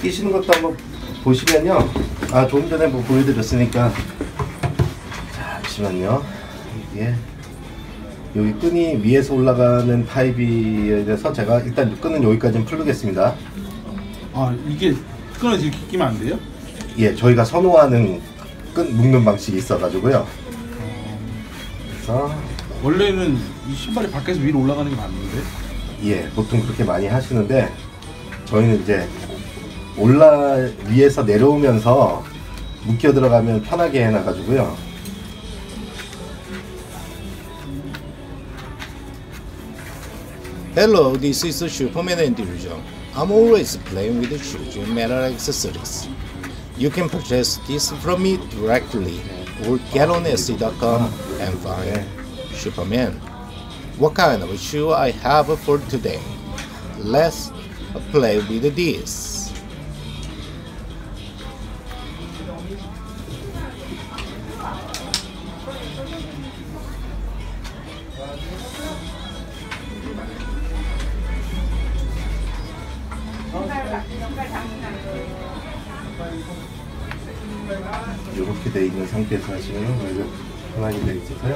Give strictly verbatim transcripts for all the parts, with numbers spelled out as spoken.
끼시는 것도 한번 보시면요. 아, 조금 전에 뭐 보여드렸으니까. 잠시만요. 이게 여기 끈이 위에서 올라가는 파이프에 대해서 제가 일단 끈은 여기까지는 풀르겠습니다. 아, 이게 끈을 이렇게 끼면 안 돼요? 예, 저희가 선호하는 끈 묶는 방식이 있어가지고요. 그래서 원래는 이 신발이 밖에서 위로 올라가는 게 맞는데? 예, 보통 그렇게 많이 하시는데 저희는 이제 올라 위에서 내려오면서 묶여 들어가면 편하게 해놔가지고요. Hello, this is Superman Illusion. I'm always playing with the children metal accessories. You can purchase this from me directly or get on Etsy dot com and find Superman. What kind of shoe I have for today? Let's play with this. 이렇게 돼 있는 상태에서 하시면 오히려 편하게 돼 있어서요.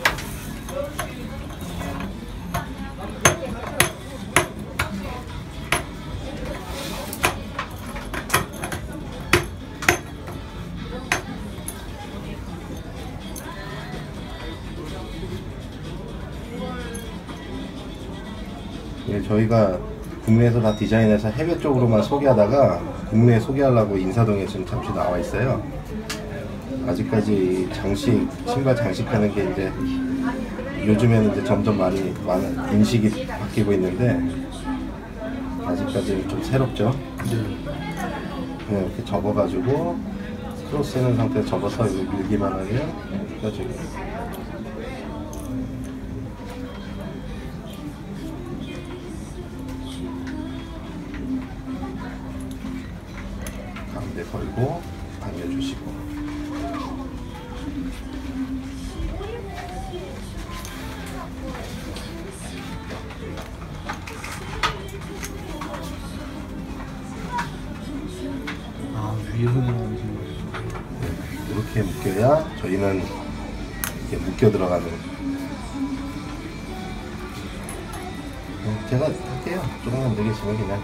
예, 저희가 국내에서 다 디자인해서 해외 쪽으로만 소개하다가 국내에 소개하려고 인사동에 지금 잠시 나와 있어요. 아직까지 장식, 신발 장식하는 게 이제 요즘에는 이제 점점 많이 많은 인식이 바뀌고 있는데 아직까지는 좀 새롭죠. 그냥 이렇게 접어가지고 크로스 해놓은 상태에서 접어서 이거 밀기만 하면 펴지고. 가운데 걸고 당겨주시고. 아, 위에서 나오는 신발. 이렇게 묶여야 저희는 이렇게 묶여 들어가는. 제가 할게요. 조금만 더 계시면 그냥.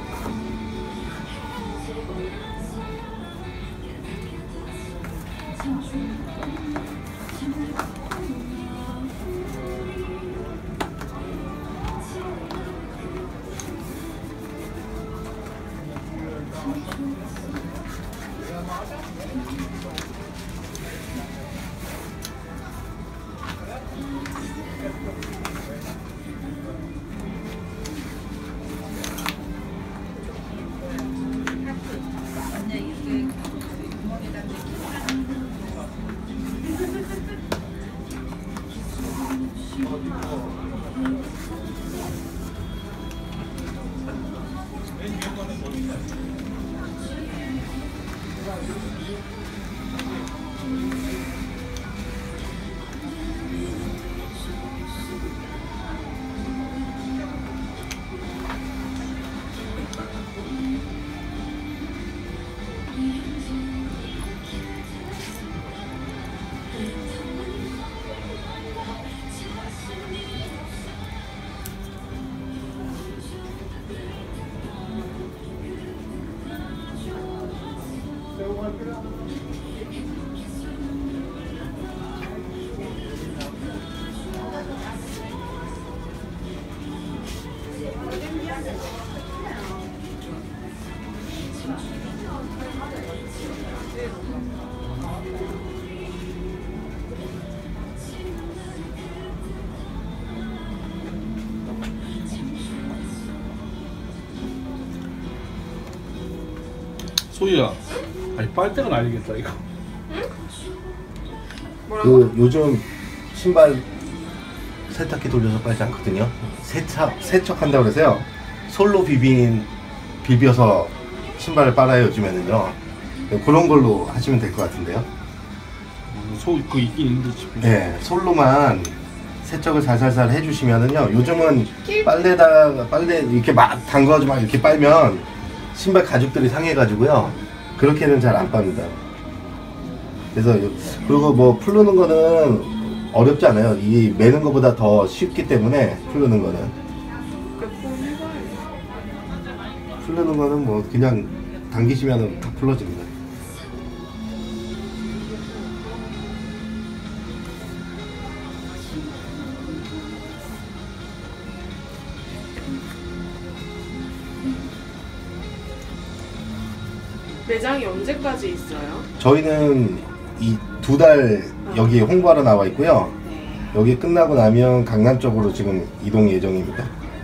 소희야, 아니 빨대가 날리겠다 이거. 그 요즘 신발 세탁기 돌려서 빨지 않거든요. 세척 세척한다고 그래서요. 솔로 비빈 비벼서 신발을 빨아요 요즘에는요. 그런 걸로 하시면 될 것 같은데요. 소 그 있긴 있는데 싶어. 네, 솔로만 세척을 살살살 해주시면은요. 요즘은 빨래다 빨래 이렇게 막 담가가지고 막 이렇게 빨면 신발 가죽들이 상해가지고요. 그렇게는 잘 안 빱니다. 그래서 그리고 뭐 풀르는 거는 어렵지 않아요. 이 매는 것보다 더 쉽기 때문에 풀르는 거는 풀르는 거는 뭐 그냥 당기시면 다 풀러집니다. 매장이 언제까지 있어요? 저희는 이 두 달 여기 홍보하러 나와 있고요. 여기 끝나고 나면 강남 쪽으로 지금 이동 예정입니다.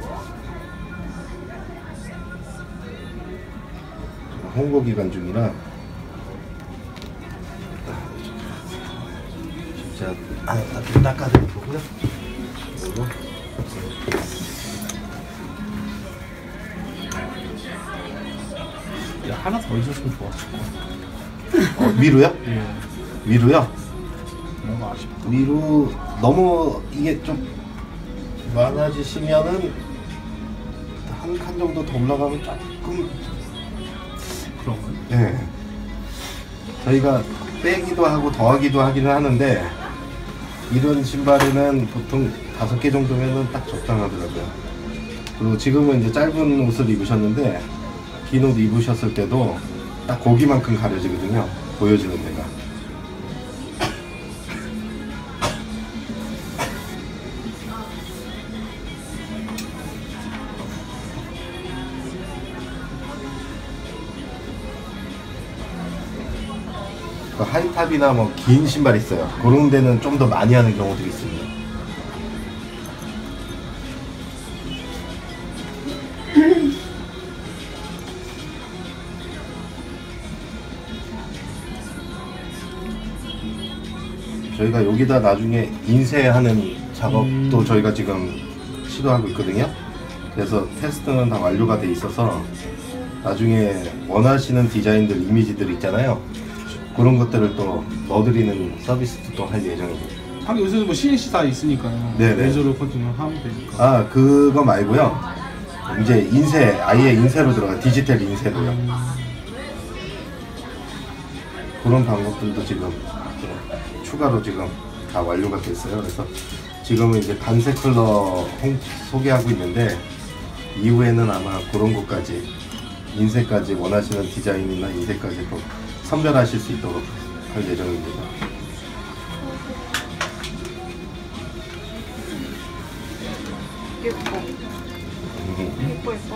홍보 기간 중이라 진짜 아, 좀 닦아드릴 거고요. 그리고 야, 하나 더 있었으면 좋았을 것 같아. 어, 위로요? 예. 위로요? 너무 아쉽다. 위로 너무 이게 좀 많아지시면은 한 칸 정도 더 올라가면 조금 그런 거. 예. 저희가 빼기도 하고 더하기도 하기는 하는데 이런 신발에는 보통 다섯 개 정도면은 딱 적당하더라고요. 그리고 지금은 이제 짧은 옷을 입으셨는데 긴 옷 입으셨을 때도 딱 거기만큼 가려지거든요. 보여지는 데가. 그 하이탑이나 뭐 긴 신발 있어요. 그런 데는 좀 더 많이 하는 경우들이 있습니다. 저희가 여기다 나중에 인쇄하는 작업도 음. 저희가 지금 시도하고 있거든요. 그래서 테스트는 다 완료가 돼 있어서 나중에 원하시는 디자인들, 이미지들 있잖아요. 그런 것들을 또 넣어드리는 서비스도 또 할 예정입니다. 하긴 요새는 뭐 씨엔씨 다 있으니까요. 네네. 레이저로 커팅을 하면 되니까. 아, 그거 말고요. 이제 인쇄, 아예 인쇄로 들어가, 디지털 인쇄로요. 음. 그런 방법들도 지금 추가로 지금 다 완료가 됐어요. 그래서 지금은 이제 단색 컬러 홍, 소개하고 있는데 이후에는 아마 그런 것까지 인쇄까지 원하시는 디자인이나 인쇄까지 또 선별하실 수 있도록 할 예정입니다. 예뻐. 음, 예뻐 예뻐.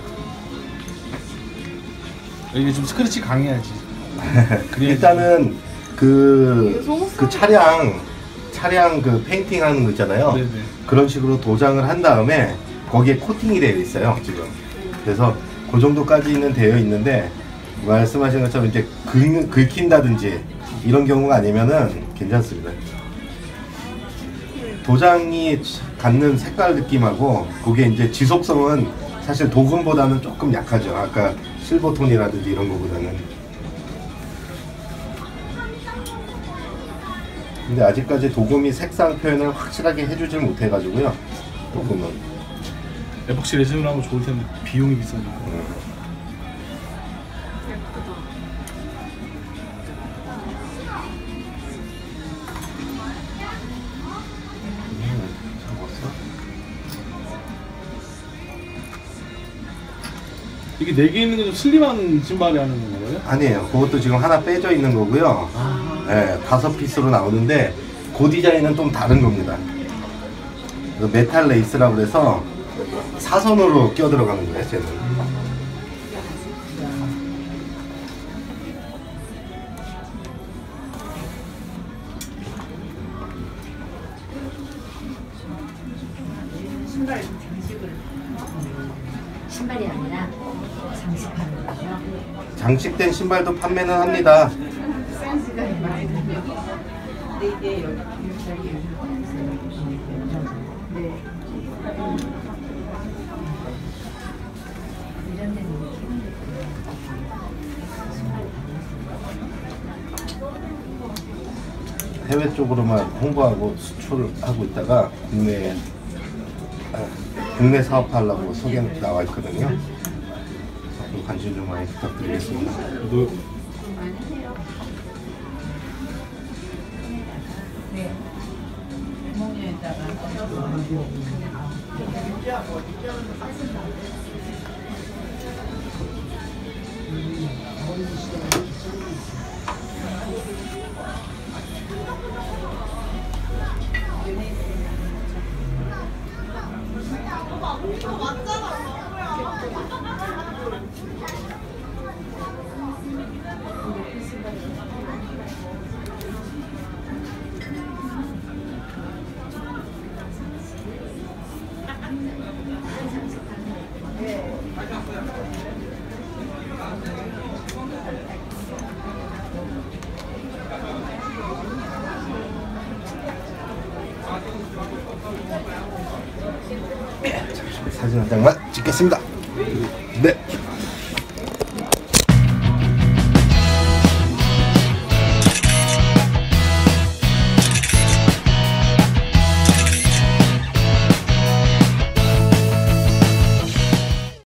이게 좀 스크래치 강해야지. 일단은 그, 이거 속옷 그 차량 차량 그 페인팅 하는 거 있잖아요. 네네. 그런 식으로 도장을 한 다음에 거기에 코팅이 되어 있어요 지금. 그래서 그 정도까지는 되어 있는데 말씀하신 것처럼 이제 긁, 긁힌다든지 이런 경우가 아니면은 괜찮습니다. 도장이 갖는 색깔 느낌하고 그게 이제 지속성은 사실 도금보다는 조금 약하죠. 아까 실버톤이라든지 이런 거보다는. 근데 아직까지 도금이 색상 표현을 확실하게 해주질 못해가지고요. 도금은. 에폭시 레진으로 하면 좋을 텐데 비용이 비싸니까. 예쁘다. 이게 네 개 있는 게 좀 슬림한 신발이 하는 건가요? 아니에요. 그것도 지금 하나 빼져 있는 거고요. 네, 다섯 피스로 나오는데 그 디자인은 좀 다른 겁니다. 그래서 메탈 레이스라고 해서 사선으로 껴 들어가는 거예요, 쟤는. 신발 장식을 신발이 아니라 장식하는 거죠. 장식된 신발도 판매는 합니다. 사이즈가 많이 들면 근데 이게 여기 여기 네. 이런 데는 해외 쪽으로만 홍보하고 수출을 하고 있다가 국내에 아, 국내 사업하려고 소개 나와 있거든요. 영상도 관심 좀 많이 부탁드리겠습니다. 너 네. 구멍에다가 사진 한 장만 찍겠습니다. 네.